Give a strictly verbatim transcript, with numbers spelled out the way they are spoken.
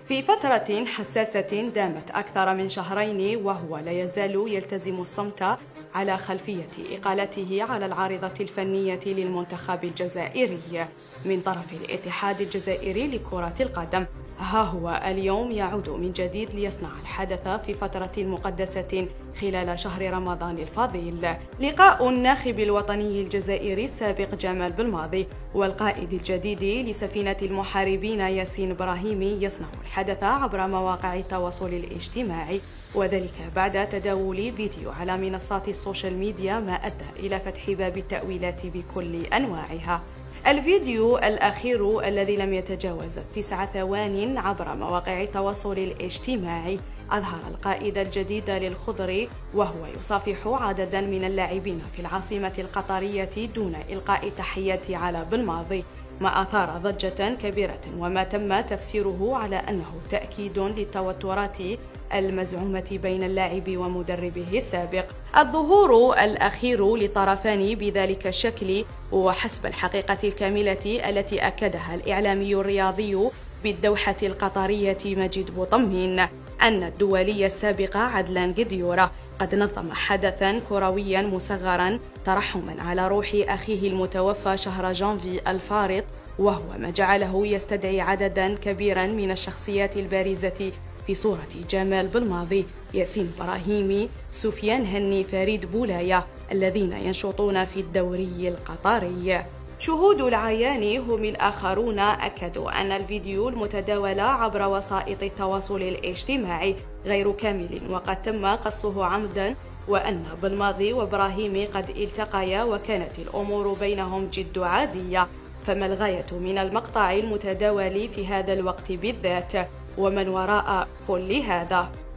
في فترة حساسة دامت أكثر من شهرين وهو لا يزال يلتزم الصمت على خلفية إقالته على العارضة الفنية للمنتخب الجزائري من طرف الاتحاد الجزائري لكرة القدم، ها هو اليوم يعود من جديد ليصنع الحدث في فترة مقدسة خلال شهر رمضان الفضيل. لقاء الناخب الوطني الجزائري السابق جمال بلماضي والقائد الجديد لسفينة المحاربين ياسين إبراهيمي يصنع الحدث عبر مواقع التواصل الاجتماعي، وذلك بعد تداول فيديو على منصات السوشيال ميديا ما أدى إلى فتح باب التأويلات بكل أنواعها. الفيديو الأخير الذي لم يتجاوز تسع ثوان عبر مواقع التواصل الاجتماعي أظهر القائد الجديد للخضر وهو يصافح عددا من اللاعبين في العاصمة القطرية دون إلقاء تحية على بلماضي، ما أثار ضجة كبيرة وما تم تفسيره على أنه تأكيد للتوترات المزعومة بين اللاعب ومدربه السابق. الظهور الأخير لطرفان بذلك الشكل وحسب الحقيقة الكاملة التي أكدها الإعلامي الرياضي بالدوحة القطرية مجيد بوطمين أن الدولي السابق عدلان قديورة قد نظم حدثا كرويا مصغرا ترحما على روح أخيه المتوفى شهر جانفي الفارط، وهو ما جعله يستدعي عددا كبيرا من الشخصيات البارزة في صورة جمال بلماضي، ياسين إبراهيمي، سفيان هني، فريد بولاية الذين ينشطون في الدوري القطري. شهود العيان هم الآخرون أكدوا أن الفيديو المتداول عبر وسائط التواصل الاجتماعي غير كامل وقد تم قصه عمدا، وأن بلماضي وإبراهيمي قد التقيا وكانت الأمور بينهم جد عادية. فما الغاية من المقطع المتداول في هذا الوقت بالذات؟ ومن وراء كل هذا؟